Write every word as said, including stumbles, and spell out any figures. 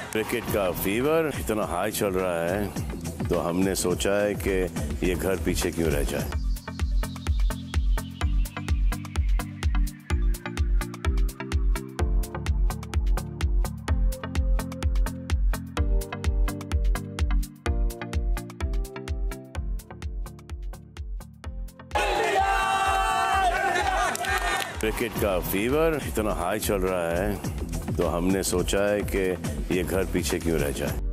Cricket का fever इतना high चल रहा है तो हमने सोचा है कि ये घर पीछे क्यों रह जाए। क्रिकेट का फीवर इतना हाई चल रहा है तो हमने सोचा है कि ये घर पीछे क्यों रह जाए।